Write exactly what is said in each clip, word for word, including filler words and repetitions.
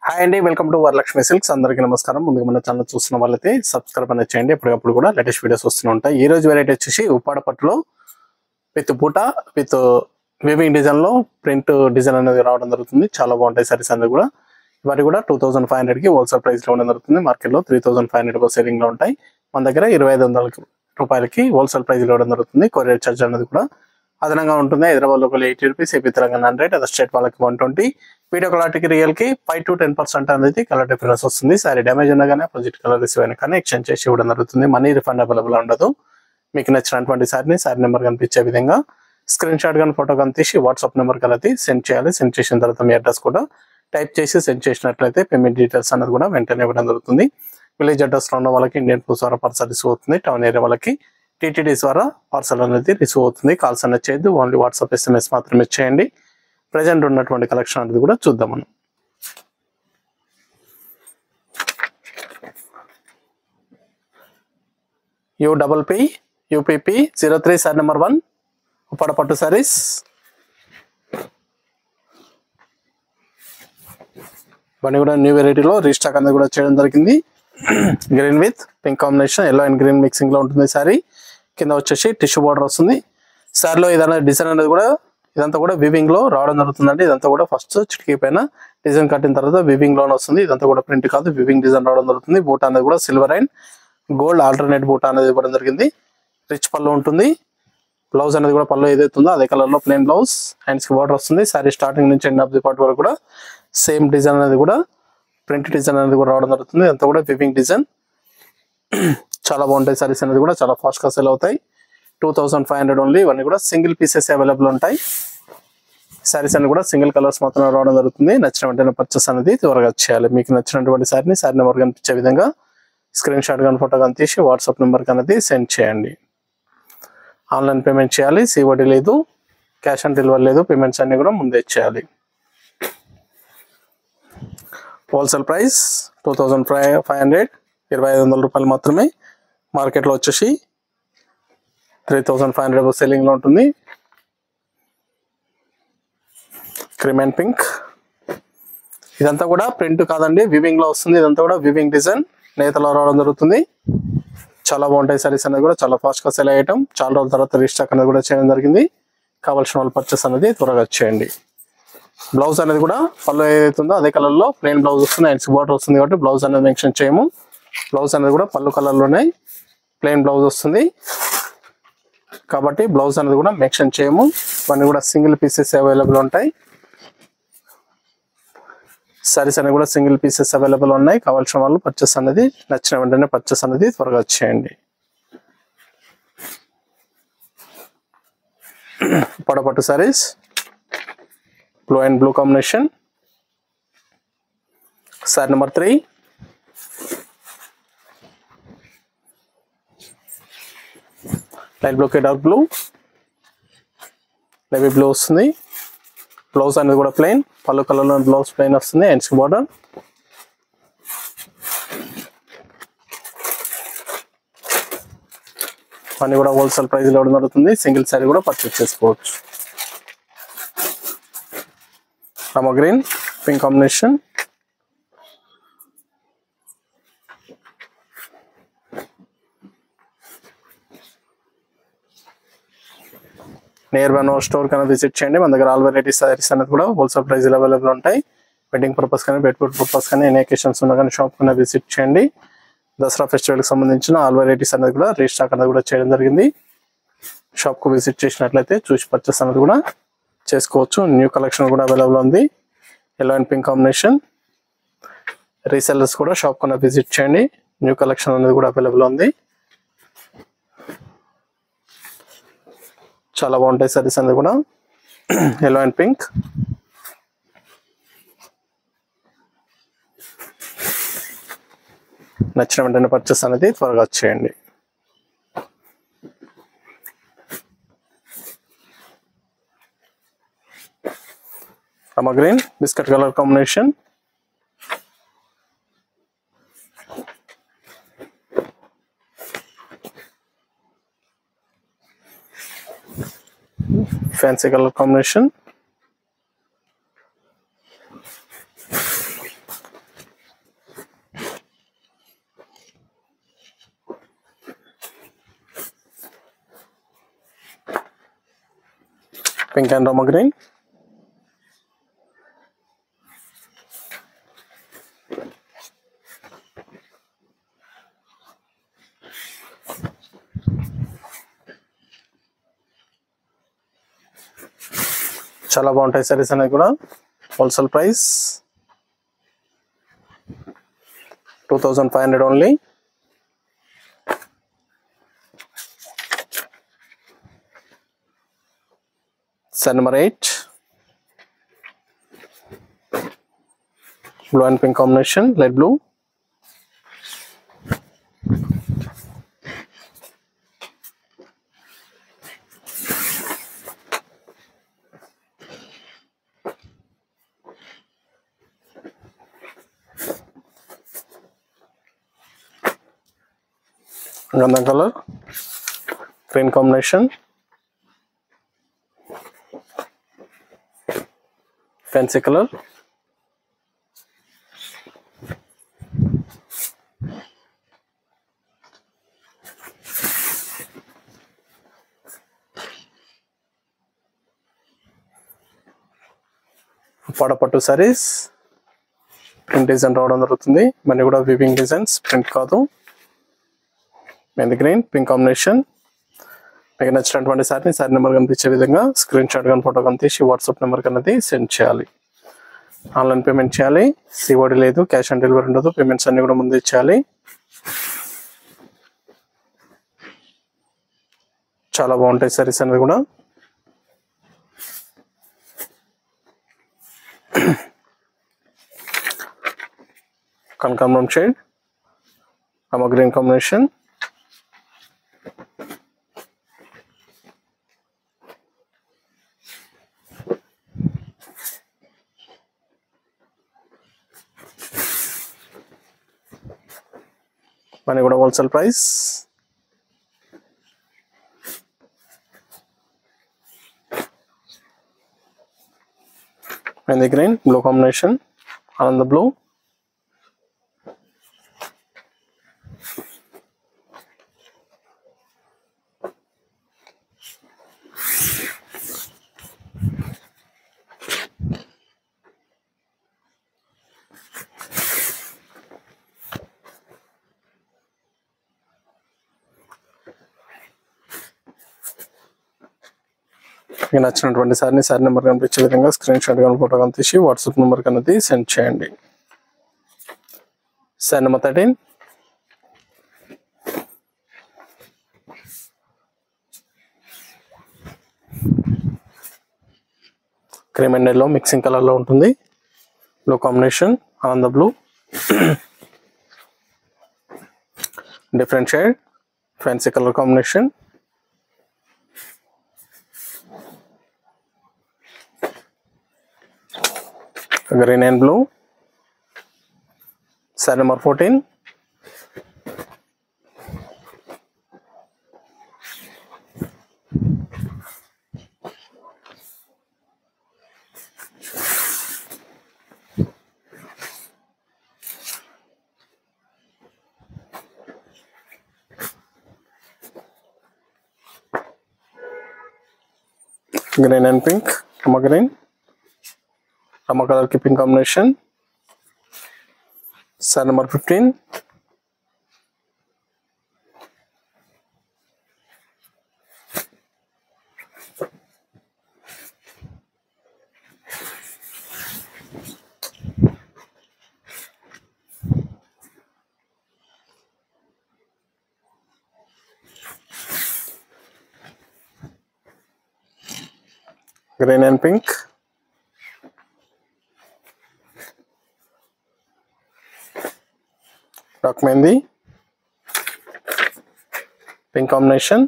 Hi అండి, welcome to Varalakshmi silks. అందరికీ నమస్కారం. ముందుగా మన ఛానల్ చూస్తున్న వాళ్ళైతే సబ్స్క్రైబ్ అనేది చేయండి. ఎప్పటికప్పుడు కూడా లేటెస్ట్ వీడియోస్ వస్తూ ఉంటాయి. ఈ రోజు వెరైటీ వచ్చేసి ఉప్పాడ పట్టులో విత్ బూట విత్ వీవింగ్ డిజైన్ లో ప్రింట్ డిజైన్ అనేది రావడం జరుగుతుంది. చాలా బాగుంటాయి సారీస్ అనేది కూడా. ఇవన్నీ కూడా టూ థౌసండ్ ఫైవ్ హండ్రెడ్ కి హోల్సేల్ ప్రైస్ లో ఉండడం జరుగుతుంది. మార్కెట్ లో three thousand five hundred selling లో ఉంటాయి. మన దగ్గర ఇరవై ఐదు వందల రూపాయలకి హోల్సేల్ ప్రైస్ ఇవ్వడం జరుగుతుంది. కొరియర్ ఛార్జ్ అనేది కూడా అదనంగా ఉంటుంది. హైదరాబాద్ లో eighty rupees, AP Telangana hundred, other state వాళ్ళకి వన్ ట్వంటీ. వీడియో క్వాలిటీకి రియల్ కి ఫైవ్ టు టెన్ పర్సెంట్ అనేది కలర్ డిఫరెన్స్ వస్తుంది. సారీ డ్యామేజ్ ఉండగానే అపోజిట్ కలర్ రిసీవ్ అయినా కానీ ఎక్స్చేంజ్ చేసి ఇవ్వడం జరుగుతుంది. మనీ రిఫండ్ అవైలబుల్ ఉండదు. మీకు నచ్చినటువంటి సారీని సారీ నెంబర్ కనిపించే విధంగా స్క్రీన్ షాట్ కానీ ఫోటో కానీ తీసి వాట్సాప్ నెంబర్ కలిపి సెండ్ చేయాలి. సెండ్ చేసిన తర్వాత మీ అడ్రస్ కూడా టైప్ చేసి సెండ్ చేసినట్లయితే పేమెంట్ డీటెయిల్స్ అనేది కూడా వెంటనే ఇవ్వడం జరుగుతుంది. విలేజ్ అడ్రస్ లో ఉన్న వాళ్ళకి ఇండియన్ పోస్ట్ ద్వారా పార్సల్ రిసీవ్ అవుతుంది. టౌన్ ఏరియా వాళ్ళకి టీటీడీ ద్వారా పార్సల్ అనేది రిసీవ్ అవుతుంది. కాల్స్ అనేది చేయొద్దు, ఓన్లీ వాట్సాప్ ఎస్ఎంఎస్ మాత్రమే చేయండి. ప్రజెంట్ ఉన్నటువంటి కలెక్షన్ అనేది కూడా చూద్దాం మనం. U double P UPP zero three sari number one Uppada పట్టు సారీస్. ఇవన్నీ కూడా న్యూ వెరైటీలో రీస్టాక్ అనేది కూడా చేయడం జరిగింది. Green with pink combination, yellow and green mixing లో ఉంటుంది సారీ. కింద వచ్చేసి టిష్యూ బార్డర్ వస్తుంది. సారీలో ఏదైనా డిజైన్ అనేది కూడా ఇదంతా కూడా వివింగ్ లో రావడం జరుగుతుందండి. ఇదంతా కూడా ఫస్ట్ చిటికీ పైన డిజైన్ కట్టిన తర్వాత వివింగ్ లోనే వస్తుంది. ఇదంతా కూడా ప్రింట్ కాదు, వివింగ్ డిజైన్ రావడం జరుగుతుంది. బూటా అనేది కూడా సిల్వర్ అండ్ గోల్డ్ ఆల్టర్నేట్ బూటా అనేది ఇవ్వడం జరిగింది. రిచ్ పళ్ళు ఉంటుంది. బ్లౌజ్ అనేది కూడా పళ్ళు ఏదైతే ఉందో అదే కలర్ లో ప్లెయిన్ బ్లౌజ్, హ్యాండ్స్ కి బార్డర్ వస్తుంది. సారీ స్టార్టింగ్ నుంచి ఎండ్ ఆఫ్ ది పార్ట్ వరకు కూడా సేమ్ డిజైన్ అనేది కూడా ప్రింట్ డిజైన్ అనేది కూడా రావడం జరుగుతుంది. ఇదంతా కూడా వివింగ్ డిజైన్. చాలా బాగుంటాయి సారీస్ అనేది కూడా, చాలా ఫాస్ట్ గా సేల్ అవుతాయి. Two thousand five hundred only. ఇవన్నీ కూడా సింగిల్ పీసెస్ అవైలబుల్ ఉంటాయి. సారీస్ అన్ని కూడా సింగిల్ కలర్స్ మాత్రం రావడం జరుగుతుంది. నచ్చిన వెంటనే పర్చేస్ అనేది త్వరగా చేయాలి. మీకు నచ్చినటువంటి సారీని సారీ నెంబర్ కనిపించే విధంగా స్క్రీన్ షాట్ కానీ ఫోటో కానీ తీసి వాట్సాప్ నెంబర్ అనేది సెండ్ చేయండి. ఆన్లైన్ పేమెంట్ చేయాలి. సిఓడి లేదు, క్యాష్ ఆన్ డెలివరీ లేదు. పేమెంట్స్ అన్ని కూడా ముందే చేయాలి. Wholesale price two thousand five five hundred ఇరవై ఐదు వందల రూపాయలు మాత్రమే. మార్కెట్లో వచ్చేసి three thousand five hundred selling లో ఉంటుంది. క్రీమ్ అండ్ పింక్, ఇదంతా కూడా ప్రింట్ కాదండి, వివింగ్ లో వస్తుంది. ఇదంతా కూడా వివింగ్ డిజైన్ నేతలో రావడం జరుగుతుంది. చాలా బాగుంటాయి సారీస్ అనేది కూడా, చాలా ఫాస్ట్ గా సెల్ అయ్యటం. చాలా రోజుల తర్వాత రీస్టాక్ అనేది కూడా చేయడం జరిగింది. కావాల్సిన వాళ్ళు పర్చేస్ అనేది త్వరగా చేయండి. బ్లౌజ్ అనేది కూడా పళ్ళు ఏదైతే ఉందో అదే కలర్ లో ప్లెయిన్ బ్లౌజ్ వస్తుంది. హ్యాండ్స్ బార్డర్ వస్తుంది కాబట్టి బ్లౌజ్ అనేది మెన్షన్ చేయము. బ్లౌజ్ అనేది కూడా పళ్ళు కలర్ లోనే ప్లెయిన్ బ్లౌజ్ వస్తుంది కాబట్టి బ్లౌజ్ అనేది కూడా మెన్షన్ చేయము. ఇవన్నీ కూడా సింగిల్ పీసెస్ అవైలబుల్ ఉంటాయి. సారీస్ అనేవి కూడా సింగిల్ పీసెస్ అవైలబుల్ ఉన్నాయి. కావాల్సిన వాళ్ళు పర్చేస్ అనేది నచ్చిన వెంటనే పర్చేస్ అనేది త్వరగా చేయండి. పడపట్టు sarees, blue and blue combination. Sari number three. Light blue కి డార్క్ బ్లూ, నేవీ బ్లూ వస్తుంది. బ్లౌజ్ అనేది కూడా ప్లెయిన్, పళ్ళు కలర్ లో బ్లౌజ్ ప్లెయిన్ వస్తుంది. Hands border. అన్ని కూడా హోల్సేల్ ప్రైస్ లో ఇవ్వడం జరుగుతుంది. సింగిల్ సారీ కూడా పర్చేస్ చేసుకోవచ్చు. Rama green pink combination, near by నో స్టోర్ కన్నా విజిట్ చేయండి. మన దగ్గర ఆల్ వెరైటీస్ సారీస్ అనేది కూడా హోల్సేల్ ప్రైస్ అవైలబుల్ ఉంటాయి. వెడ్డింగ్ పర్పస్ కానీ బెడ్ఫుడ్ పర్పస్ కానీ ఎనీ అకేషన్స్ ఉన్నా కానీ షాప్ కన్నా విజిట్ చేయండి. దసరా ఫెస్టివల్కి సంబంధించిన ఆల్ వెరైటీస్ అనేది కూడా రీస్టాక్ అనేది కూడా చేయడం జరిగింది. షాప్కు విజిట్ చేసినట్లయితే చూసి పర్చేస్ అనేది కూడా చేసుకోవచ్చు. న్యూ కలెక్షన్ కూడా అవైలబుల్ ఉంది. Yellow and pink combination. Resellers కూడా షాప్ కన్నా విజిట్ చేయండి. న్యూ కలెక్షన్ అనేది కూడా అవైలబుల్ ఉంది. చాలా బాగుంటాయి సారీస్ అనేది కూడా. ఎల్లో అండ్ పింక్, నచ్చిన వెంటనే పర్చేస్ అనేది త్వరగా చేయండి. Rama green biscuit colour combination. Fancy colour combination. Pink and Rama green, చాలా బాగుంటాయి సారీస్ అనేవి కూడా. Wholesale price two thousand five hundred only. Sari number eight, blue and pink combination, light blue. గంధం colour, green combination, fancy colour, పడపట్టు sarees print design రావడం జరుగుతుంది. మళ్ళీ కూడా వీవింగ్ డిజైన్స్, ప్రింట్ కాదు. Mehndi green pink combination. మీకు నచ్చినటువంటి సారీని సారీ నెంబర్ కనిపించే విధంగా స్క్రీన్ షాట్ కానీ ఫోటో కానీ తీసి వాట్సాప్ నెంబర్ అనేది సెండ్ చేయాలి. ఆన్లైన్ పేమెంట్ చేయాలి, సిఓడి లేదు, క్యాష్ ఆన్ డెలివరీ ఉండదు. పేమెంట్స్ అన్ని కూడా ముందు ఇచ్చేయాలి. చాలా బాగుంటాయి సారీస్ అనేది కూడా. కనకాంబరం షేడ్, రామా గ్రీన్ కాంబినేషన్, మనీ కూడా wholesale price. Mehndi green blue combination, Ananda blue, మీకు నచ్చినటువంటి సారీని సారీ నెంబర్ కనిపించే విధంగా స్క్రీన్ షాట్ కానీ ఫోటో కానీ తీసి వాట్సాప్ నెంబర్ అనేది సెండ్ చేయండి. Sari number thirteen, cream and yellow mixing colour లో ఉంటుంది. Blue combination, Ananda blue, different shade, fancy colour combination, green and blue. Sari number fourteen, green and pink, Rama green, Rama colour కి pink combination. Sari number fifteen, green and pink. Rock Mehendi, pink combination.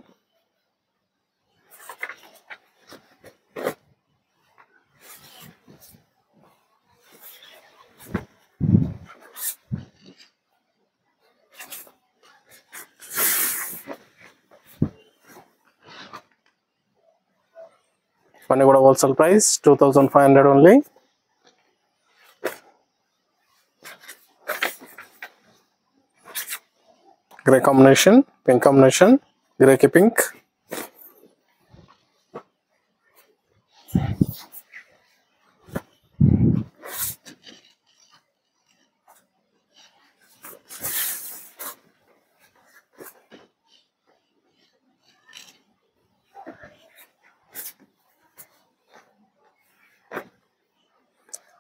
Money కూడా wholesale price two thousand five hundred only. Grey combination, pink combination, grey ki pink.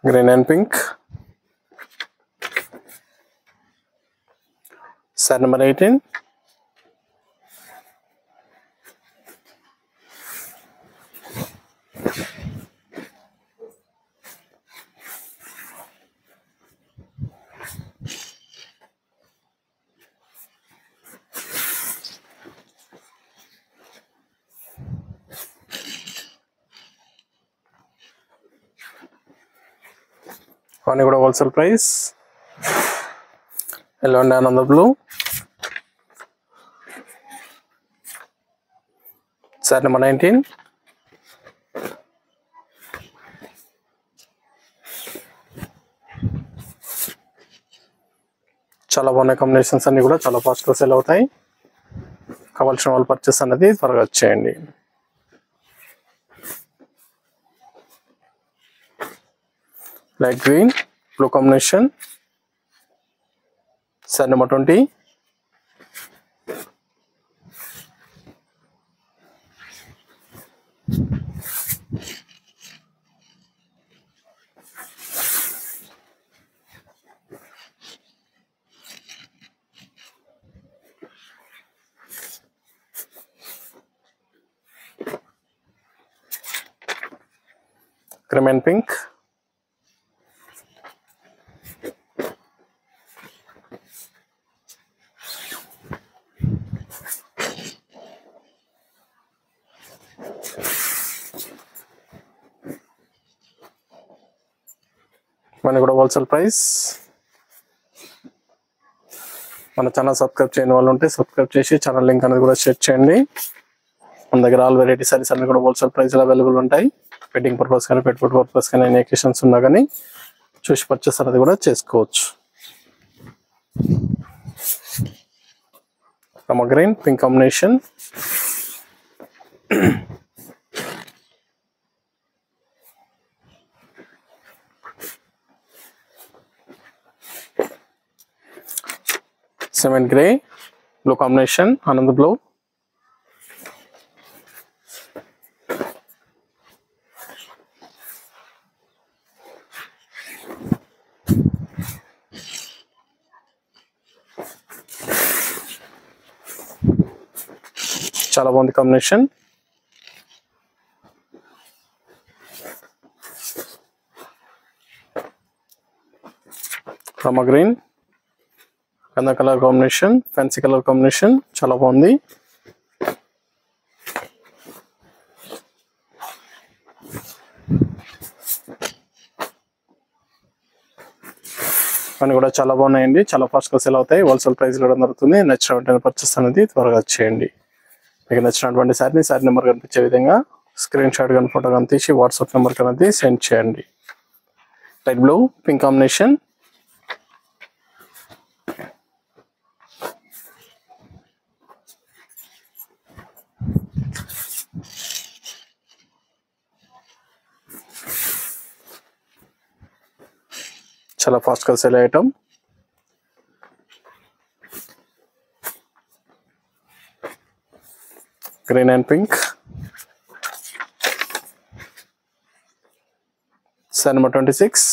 Green and pink. Sari number eighteen. అవన్నీ కూడా wholesale price. Yellow and Ananda blue. Sari number nineteen. చాలా బాగున్నాయి combinations అన్ని కూడా చాలా ఫాస్ట్గా sale అవుతాయి. కావాల్సిన వాళ్ళు పర్చేస్ అనేది త్వరగా వచ్చేయండి. Light green blue combination. Sari number twenty. Cream and pink. మన కూడా హోల్సేల్ ప్రైస్. మన ఛానల్ సబ్స్క్రైబ్ చేయని వాళ్ళు ఉంటే సబ్స్క్రైబ్ చేసి ఛానల్ లింక్ అనేది కూడా షేర్ చేయండి. మన దగ్గర ఆల్ వెరైటీ సారీస్ అన్ని కూడా హోల్సేల్ ప్రైస్లో అవైలబుల్ ఉంటాయి. వెడ్డింగ్ పర్పస్ కానీ పెట్టుబడి పర్పస్ కానీ ఎన్ని ఎకేషన్స్ ఉన్నా కానీ చూసి పర్చేస్ అనేది కూడా చేసుకోవచ్చు. Rama green pink combination. Cement grey blue combination. Anand blue. చాలా బాగుంది కాంబినేషన్. రమ గ్రీన్ కన్నా colour combination, fancy colour combination చాలా బాగుంది. అన్నీ కూడా చాలా బాగున్నాయండి. చాలా ఫాస్ట్గా సేల్ అవుతాయి. హోల్సేల్ ప్రైస్ కూడా దొరుకుతుంది. నచ్చిన వెంటనే పర్చేస్ అనేది త్వరగా చేయండి. మీకు నచ్చినటువంటి సారీని సారీ నెంబర్ కనిపించే విధంగా స్క్రీన్ షాట్ కానీ ఫోటో కానీ తీసి వాట్సాప్ నెంబర్ అనేది సెండ్ చేయండి. Light blue pink combination. చాలా ఫాస్ట్గా sale item. Green and pink. Sari number twenty six.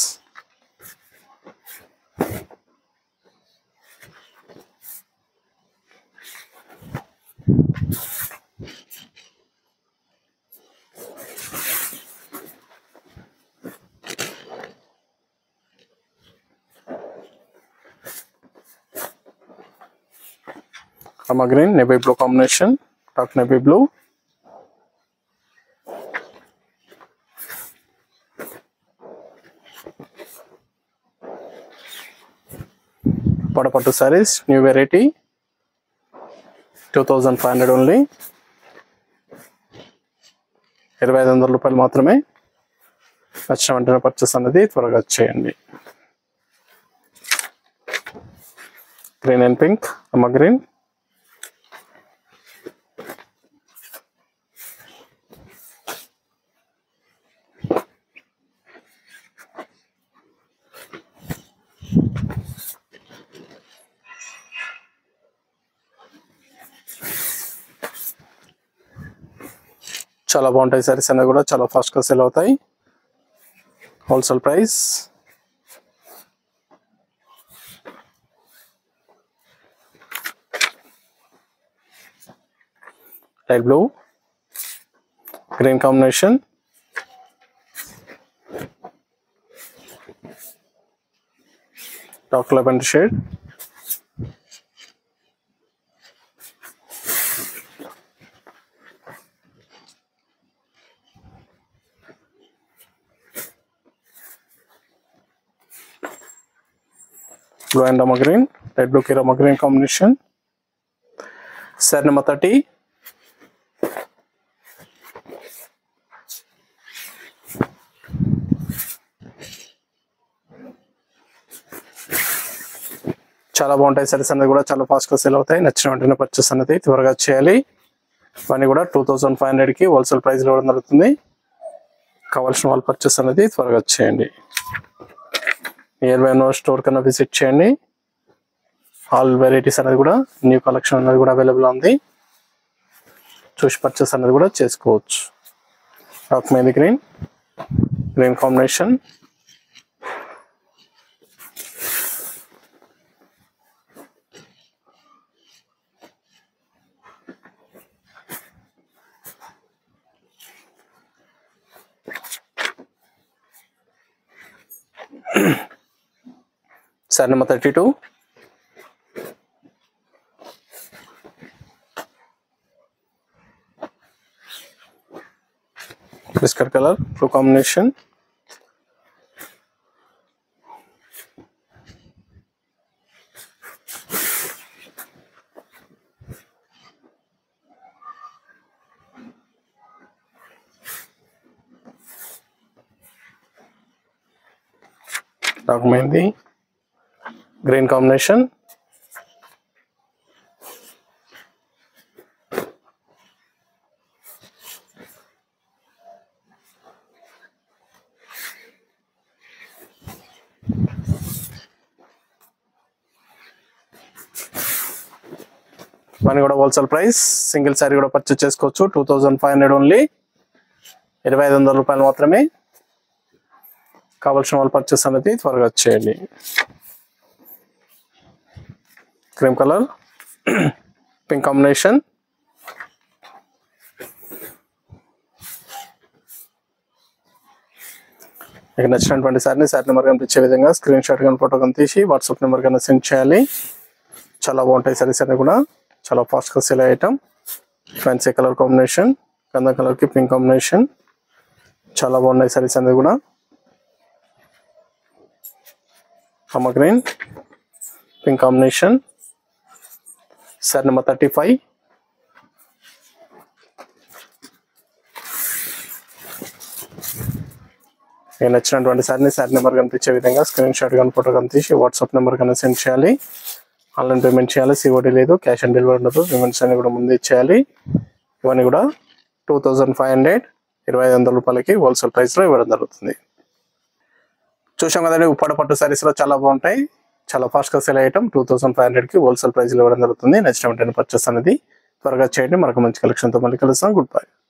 Rama green, navy blue combination, dark navy blue. Padapattu sarees, new variety, two thousand five hundred only. ఇరవై ఐదు వందల రూపాయలు మాత్రమే. నచ్చిన వెంటనే పర్చేస్ అనేది త్వరగా చేయండి. Green and pink, Rama green. చాలా బాగుంటాయి సారీస్ అనేవి కూడా చాలా ఫాస్ట్గా సేల్ అవుతాయి. Wholesale price. Light blue green combination, dark lavender shade, blue and rama green, light blue ki rama green combination. Set number thirty. చాలా బాగుంటాయి సారీస్ అనేది కూడా, చాలా ఫాస్ట్ గా సేల్ అవుతాయి. నచ్చిన వెంటనే పర్చేస్ అనేది త్వరగా చేయాలి. ఇవన్నీ కూడా టూ థౌసండ్ ఫైవ్ హండ్రెడ్ కి హోల్సేల్ ప్రైస్ లో జరుగుతుంది. కావాల్సిన వాళ్ళు పర్చేస్ అనేది త్వరగా చేయండి. నియర్ బై ఉన్న స్టోర్ కన్నా విజిట్ చేయండి. ఆల్ వెరైటీస్ అనేది కూడా, న్యూ కలెక్షన్ అనేది కూడా అవైలబుల్ ఉంది. చూసి పర్చేస్ అనేది కూడా చేసుకోవచ్చు. Dark mehndi green, green combination, sari number thirty two. Biscuit colour, blue combination, dark mehndi green combination, ఇవన్నీ కూడా హోల్సేల్ ప్రైస్. సింగిల్ సారీ కూడా పర్చేస్ చేసుకోవచ్చు. Two thousand five hundred only, ఇరవై ఐదు వందల రూపాయలు మాత్రమే. కావాల్సిన వాళ్ళు పర్చేస్ అనేది త్వరగా చేయండి. క్రీమ్ కలర్, పింక్ కాంబినేషన్, మీకు నచ్చినటువంటి సారీని సారీ నెంబర్ కనిపించే విధంగా స్క్రీన్ షాట్ కానీ ఫోటో కానీ తీసి వాట్సాప్ నెంబర్ కన్నా సెండ్ చేయాలి. చాలా బాగుంటాయి సారీస్ అన్ని కూడా, చాలా ఫాస్ట్గా సేల్ అయ్యే ఐటమ్. ఫ్యాన్సీ కలర్ కాంబినేషన్, గంధం కలర్కి పింక్ కాంబినేషన్, చాలా బాగున్నాయి సారీస్ అనేది కూడా. Rama green, pink combination, sari number thirty five. మీకు నచ్చినటువంటి సారీని సారీ నెంబర్ కనిపించే విధంగా స్క్రీన్ షాట్ కానీ ఫోటో కానీ తీసి వాట్సాప్ నెంబర్ కన్నా సెండ్ చేయాలి. ఆన్లైన్ పేమెంట్ చేయాలి, సిఓడి లేదు, క్యాష్ ఆన్ డెలివరీ ఉండదు. పేమెంట్స్ అన్ని కూడా ముందే చేయాలి. ఇవన్నీ కూడా టూ థౌజండ్ ఫైవ్ హండ్రెడ్ ఇరవై ఐదు వందల రూపాయలకి హోల్సేల్ ప్రైస్లో ఇవ్వడం జరుగుతుంది. చూసాం కదండి, ఉప్పాడ పట్టు సారీస్లో చాలా బాగుంటాయి, చాలా ఫాస్ట్గా సేల్ అయ్యటం. టూ థౌసండ్ ఫైవ్ హండ్రెడ్కి హోల్సేల్ ప్రైస్లో ఇవ్వడం జరుగుతుంది. నచ్చిన వెంటనే పర్చేస్ అనేది త్వరగా చేయండి. మరొక మంచి కలెక్షన్తో మళ్ళీ కలుస్తాం. Good by.